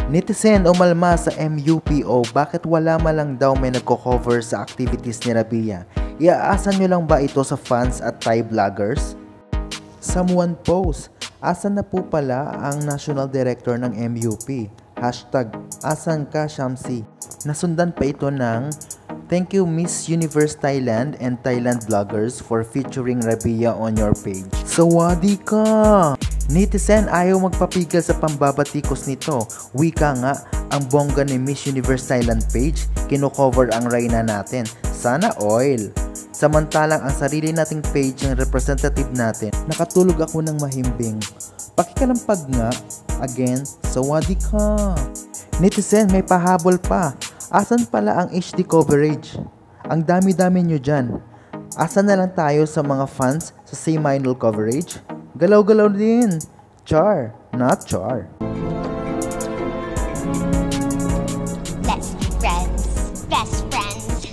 Netizen umalma sa MUPO, bakit wala malang daw may nagko-cover sa activities ni Rabiya? Iaasan nyo lang ba ito sa fans at Thai vloggers? Someone post, asan na po pala ang National Director ng MUP? Hashtag, asan ka Shamsi? Nasundan pa ito ng, thank you Miss Universe Thailand and Thailand vloggers for featuring Rabiya on your page. Sawadi ka! Netizen ayaw magpapigil sa pambabatikos nito. Wika nga, ang bongga ni Miss Universe Thailand page, kino-cover ang reyna natin. Sana oil. Samantalang ang sarili nating page ng representative natin, nakatulog ako ng mahimbing. Pakikalampag nga, again, sawadi ka. Netizen, may pahabol pa. Asan pala ang HD coverage? Ang dami-dami nyo dyan. Asan na lang tayo sa mga fans sa semi-annual coverage? Galaw-galaw din. Char, not char. Let's be friends. Best friends.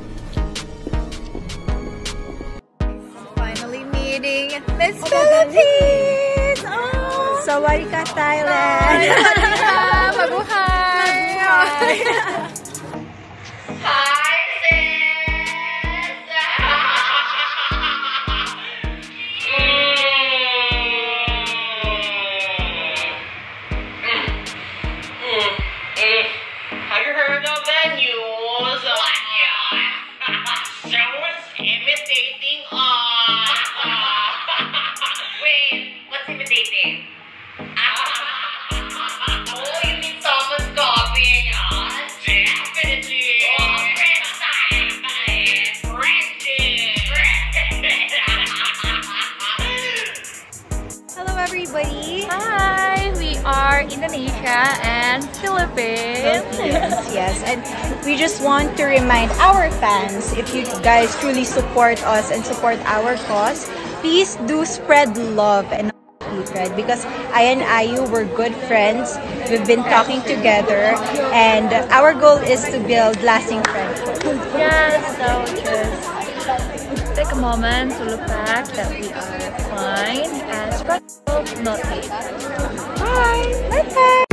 Finally meeting Miss Philippines! Oh! Sawadi ka, Thailand! Mabuhay! Hi, sis! Have you heard of the news? Someone's imitating us. Wait, what's imitating? Oh, you mean someone's copying us? Definitely. Oh, Hello everybody! Hi! We are Indonesia and Philippines. Yes, and we just want to remind our fans, if you guys truly support us and support our cause, please do spread love and not hatred, because I and Ayu were good friends. We've been talking together, and our goal is to build lasting friendship. Yes, so just take a moment to look back that we are fine and spread love, not hate. Bye! Bye-bye!